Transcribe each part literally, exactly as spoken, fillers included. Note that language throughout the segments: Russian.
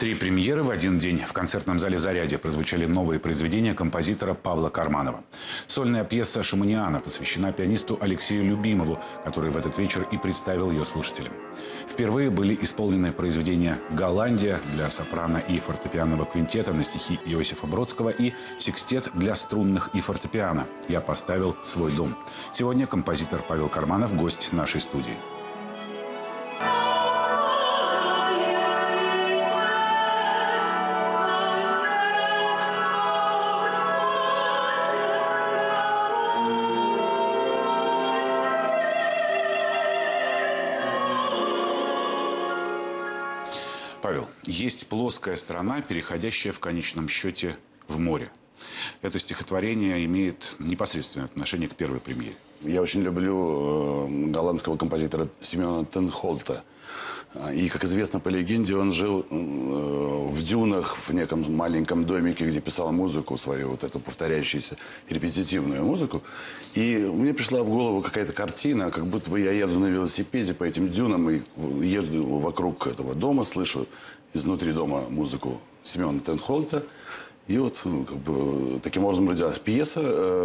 Три премьеры в один день. В концертном зале «Зарядье» прозвучали новые произведения композитора Павла Карманова. Сольная пьеса «Шуманиана» посвящена пианисту Алексею Любимову, который в этот вечер и представил ее слушателям. Впервые были исполнены произведения «Голландия» для сопрано и фортепианного квинтета на стихи Иосифа Бродского и «Секстет» для струнных и фортепиано «Я поставил свой дом». Сегодня композитор Павел Карманов – гость нашей студии. Павел, есть плоская сторона, переходящая в конечном счете в море. Это стихотворение имеет непосредственное отношение к первой премьере. Я очень люблю э, голландского композитора Семена Тенхолта. И, как известно по легенде, он жил э, в дюнах, в неком маленьком домике, где писал музыку свою, вот эту повторяющуюся репетитивную музыку. И мне пришла в голову какая-то картина, как будто бы я еду на велосипеде по этим дюнам и езжу вокруг этого дома, слышу изнутри дома музыку Семена Тенхолта. И вот как бы, таким образом родилась пьеса,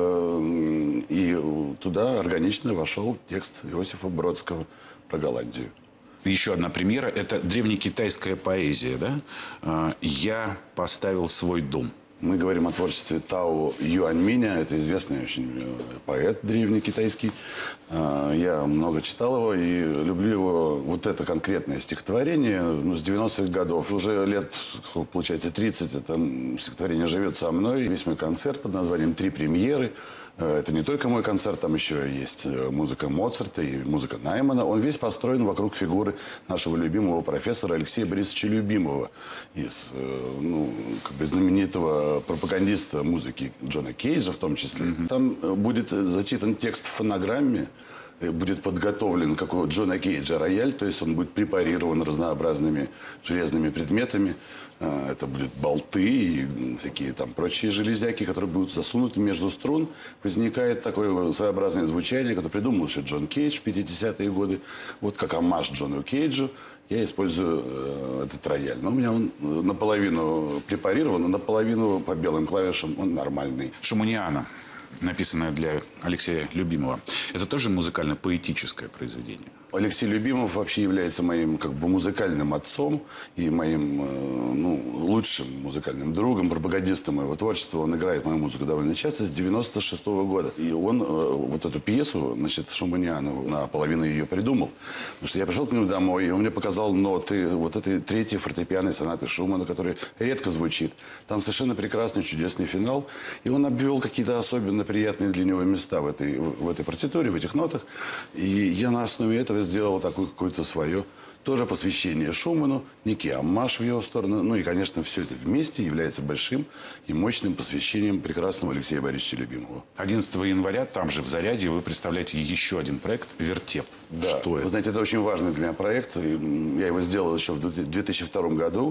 э, и туда органично вошел текст Иосифа Бродского про Голландию. Еще одна премьера – это древнекитайская поэзия, да? «Я поставил свой дом». Мы говорим о творчестве Тао Юаньминя. Это известный очень поэт древнекитайский. Я много читал его и люблю его. Вот это конкретное стихотворение ну, с девяностых годов. Уже лет, сколько получается, тридцать. Это стихотворение живет со мной. Весь мой концерт под названием «Три премьеры». Это не только мой концерт, там еще есть музыка Моцарта и музыка Наймана. Он весь построен вокруг фигуры нашего любимого профессора Алексея Борисовича Любимова, из ну, как бы знаменитого пропагандиста музыки Джона Кейджа в том числе. Mm-hmm. Там будет зачитан текст в фонограмме, будет подготовлен, как у Джона Кейджа, рояль, то есть он будет препарирован разнообразными железными предметами. Это будут болты и всякие там прочие железяки, которые будут засунуты между струн. Возникает такое своеобразное звучание, которое придумал еще Джон Кейдж в пятидесятые годы. Вот как оммаж Джону Кейджу я использую э, этот рояль. Но у меня он наполовину препарирован, а наполовину по белым клавишам он нормальный. «Шуманиана», написанное для Алексея Любимова. Это тоже музыкально-поэтическое произведение? Алексей Любимов вообще является моим как бы музыкальным отцом и моим э, ну, лучшим музыкальным другом, пропагандистом моего творчества. Он играет мою музыку довольно часто с девяносто шестого года. И он э, вот эту пьесу, значит, Шуманиану, наполовину ее придумал. Потому что я пришел к нему домой, и он мне показал ноты вот этой третьей фортепианной сонаты Шумана, которая редко звучит. Там совершенно прекрасный, чудесный финал. И он обвел какие-то особенно приятные для него места в этой, в этой партитуре, в этих нотах. И я на основе этого сделал такое какое-то свое тоже посвящение Шуману, некий оммаж в его сторону. Ну и, конечно, все это вместе является большим и мощным посвящением прекрасного Алексея Борисовича Любимова. одиннадцатого января там же в «Зарядье» вы представляете еще один проект «Вертеп». Да. Что Вы это? знаете, это очень важный для меня проект. Я его сделал еще в две тысячи втором году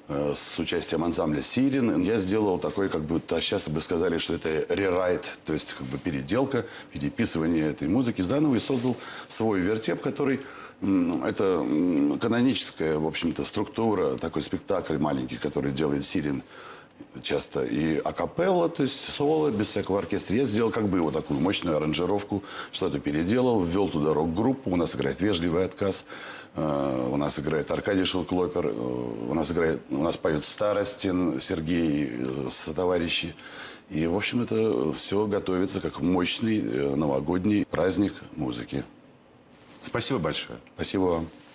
с участием ансамбля «Сирен». Я сделал такой, как бы, а сейчас бы сказали, что это рерайт, то есть как бы переделка, переписывание этой музыки заново, и создал свой вертеп, который это каноническая, в общем-то, структура, такой спектакль маленький, который делает «Сирен» часто и акапелла, то есть соло, без всякого оркестра. Я сделал как бы его такую мощную аранжировку, что-то переделал, ввел туда рок-группу. У нас играет «Вежливый отказ», у нас играет Аркадий Шелклопер, у нас играет, у нас поет Старостин, Сергей с товарищи. И, в общем, это все готовится как мощный новогодний праздник музыки. Спасибо большое. Спасибо вам.